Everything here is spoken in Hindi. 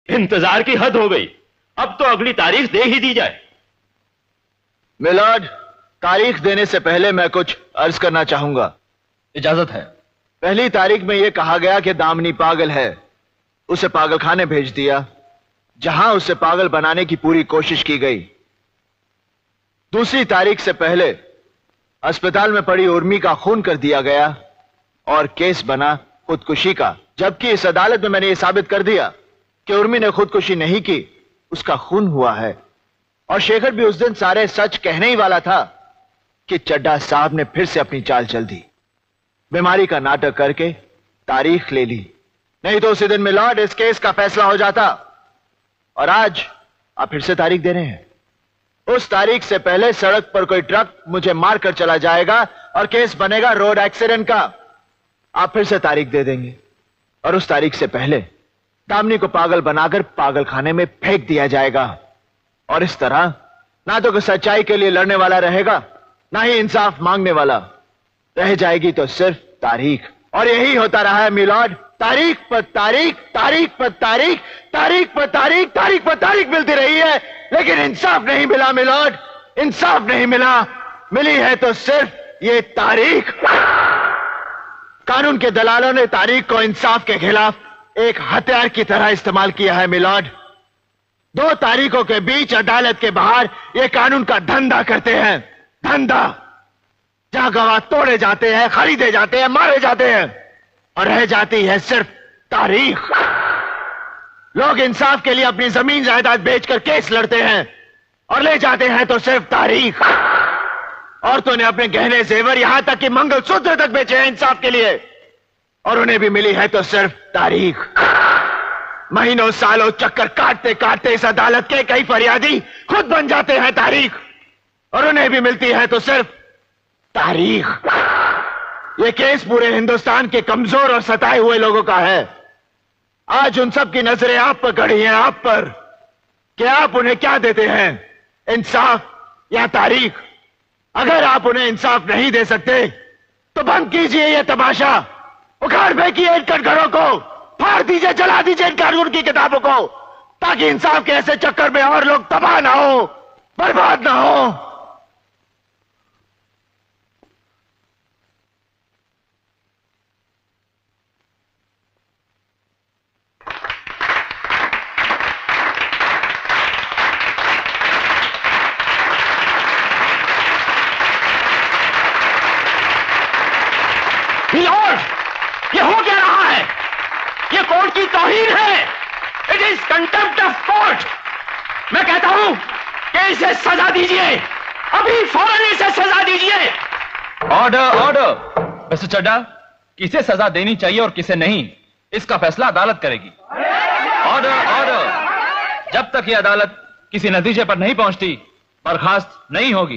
इंतजार की हद हो गई, अब तो अगली तारीख दे ही दी जाए। मिलॉर्ड, तारीख देने से पहले मैं कुछ अर्ज करना चाहूंगा। इजाजत है। पहली तारीख में यह कहा गया कि दामिनी पागल है, उसे पागलखाने भेज दिया, जहां उसे पागल बनाने की पूरी कोशिश की गई। दूसरी तारीख से पहले अस्पताल में पड़ी उर्मी का खून कर दिया गया और केस बना खुदकुशी का, जबकि इस अदालत में मैंने यह साबित कर दिया कि उर्मी ने खुदकुशी नहीं की, उसका खून हुआ है। और शेखर भी उस दिन सारे सच कहने ही वाला था कि चड्ढा साहब ने फिर से अपनी चाल चल दी, बीमारी का नाटक करके तारीख ले ली। नहीं तो उसी दिन मिलॉर्ड इस केस का फैसला हो जाता। और आज आप फिर से तारीख दे रहे हैं। उस तारीख से पहले सड़क पर कोई ट्रक मुझे मारकर चला जाएगा और केस बनेगा रोड एक्सीडेंट का। आप फिर से तारीख दे देंगे और उस तारीख से पहले दामिनी को पागल बनाकर पागलखाने में फेंक दिया जाएगा। और इस तरह ना तो कोई सच्चाई के लिए लड़ने वाला रहेगा, ना ही इंसाफ मांगने वाला। रह जाएगी तो सिर्फ तारीख। और यही होता रहा है मिलॉर्ड, तारीख पर तारीख, तारीख पर तारीख, तारीख पर तारीख, तारीख पर तारीख मिलती रही है, लेकिन इंसाफ नहीं मिला मिलॉर्ड, इंसाफ नहीं मिला। मिली है तो सिर्फ ये तारीख। कानून के दलालों ने तारीख को इंसाफ के खिलाफ एक हथियार की तरह इस्तेमाल किया है मिलॉर्ड। 2 तारीखों के बीच अदालत के बाहर ये कानून का धंधा करते हैं, धंधा, जहां गवाह तोड़े जाते हैं, खरीदे जाते हैं, मारे जाते हैं, और रह जाती है सिर्फ तारीख। लोग इंसाफ के लिए अपनी जमीन जायदाद बेचकर केस लड़ते हैं और ले जाते हैं तो सिर्फ तारीख। औरतों ने अपने गहने जेवर, यहां तक कि मंगलसूत्र तक बेचे हैं इंसाफ के लिए, और उन्हें भी मिली है तो सिर्फ तारीख। महीनों सालों चक्कर काटते काटते इस अदालत के कई फरियादी खुद बन जाते हैं तारीख, और उन्हें भी मिलती है तो सिर्फ तारीख। यह केस पूरे हिंदुस्तान के कमजोर और सताए हुए लोगों का है। आज उन सब की नजरें आप पर गड़ी हैं, आप पर, कि आप उन्हें क्या देते हैं, इंसाफ या तारीख। अगर आप उन्हें इंसाफ नहीं दे सकते तो बंद कीजिए यह तमाशा, उखाड़ फेंकिए इन कटघरों को, फाड़ दीजिए, जला दीजिए इन कानून की किताबों को, ताकि इंसाफ के ऐसे चक्कर में और लोग तबाह ना हो, बर्बाद ना हो। ये हो क्या रहा है? ये कोर्ट की तौहीन है। It is contempt of court. मैं कहता हूं कि इसे सजा दीजिए, अभी फौरन इसे सजा दीजिए। Order, order. मिस्टर चड्ढा, किसे सजा देनी चाहिए और किसे नहीं, इसका फैसला अदालत करेगी। Order, order. जब तक ये अदालत किसी नतीजे पर नहीं पहुंचती, बर्खास्त नहीं होगी।